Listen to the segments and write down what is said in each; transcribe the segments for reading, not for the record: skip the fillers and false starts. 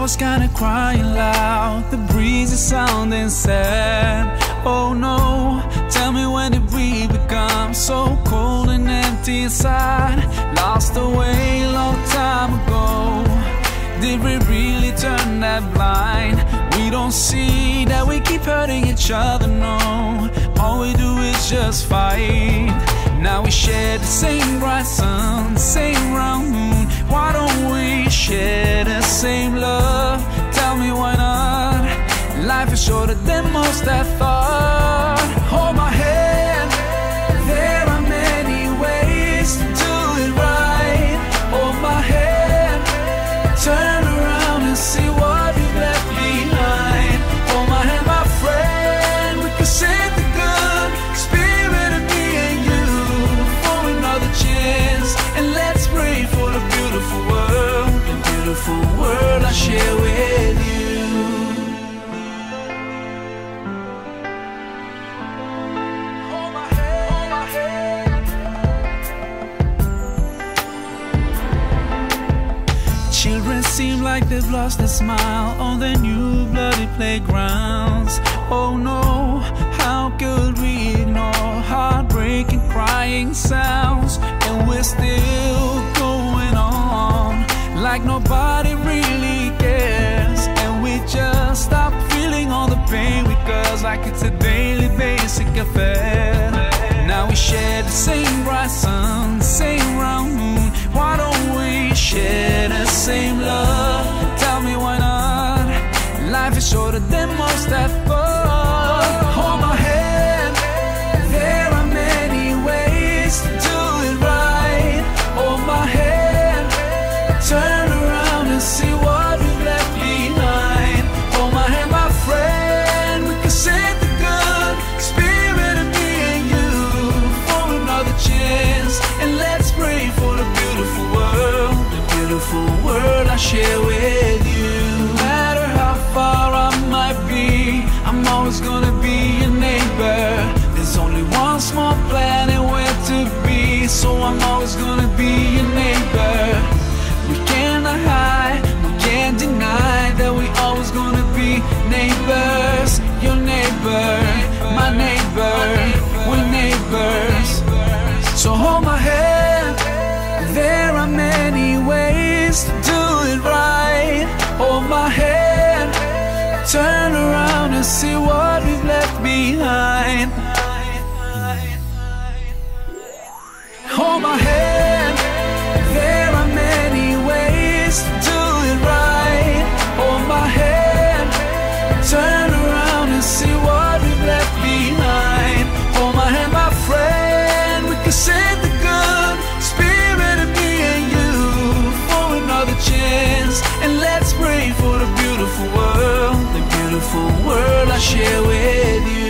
flowers kinda crying loud, the breeze is sounding sad. Oh no, tell me, when did we become so cold and empty inside? Lost away a long time ago. Did we really turn that blind? We don't see that we keep hurting each other, no. All we do is just fight. Now we share the same bright sun, same round moon. Why don't we share the same love? Tell me why not? Life is shorter than most I thought. Hold my hand, there are many ways to do it right. Hold my hand, turn around and see what we've left behind. Hold my hand, my friend, we can save the good spirit of me and you for another chance. And let's pray for the beautiful world I share with you. Hold my hand, hold my hand. Children seem like they've lost their smile on their new bloody playgrounds. Oh no, how could we ignore heartbreaking crying sounds? And we're still going on like nobody really cares. And we just stop feeling all the pain we cause, like it's a daily basic affair. Now we share the same bright sun, same round moon. Why don't we share the same love? Tell me why not? Life is shorter than most I thought. Hold my hand, there are many ways to do it right. Hold my hand, turn around and see what we've left behind. Hold my hand, my friend, we can save the good spirit of me and you for another chance. And let's pray for the beautiful world I share with you. No matter how far I might be, I'm always gonna be your neighbor. There's only one small planet where to be, so I'm always gonna be your neighbor. We cannot hide, we can't deny that we always gonna be neighbors. Your neighbor, my neighbor, we're neighbors. So hold my hand, there are many ways to do it right. Hold my hand, turn around and see what we've left behind. Hold my hand, there are many ways to do it right. Hold my hand, turn around and see what we've left behind. Hold my hand, my friend, we can save the good spirit of me and you for another chance. And let's pray for the beautiful world I share with you.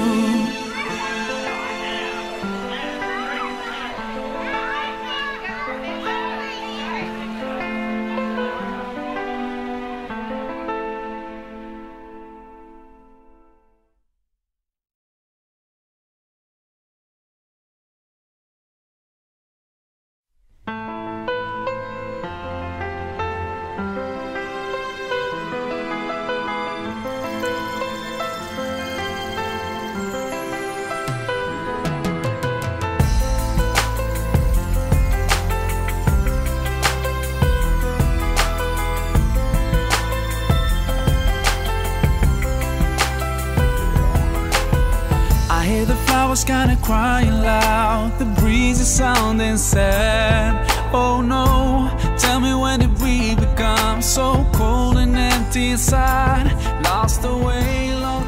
Kinda crying loud, the breeze is sounding sad. Oh no, tell me, when did we become so cold and empty inside? Lost away long